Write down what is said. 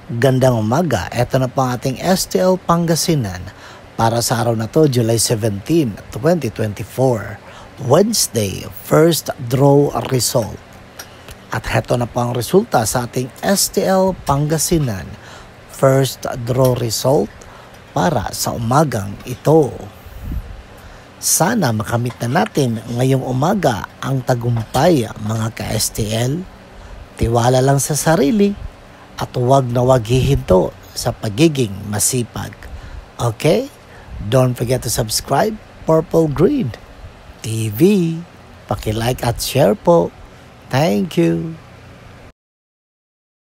Gandang umaga, eto na po ang ating STL Pangasinan para sa araw na to, July 17, 2024, Wednesday, first draw result. At eto na po ang resulta sa ating STL Pangasinan, first draw result para sa umagang ito. Sana makamit na natin ngayong umaga ang tagumpay mga ka-STL. Tiwala lang sa sarili at huwag na huwag hihinto sa pagiging masipag. Okay? Don't forget to subscribe, Purple Green TV. Paki-like at share po. Thank you.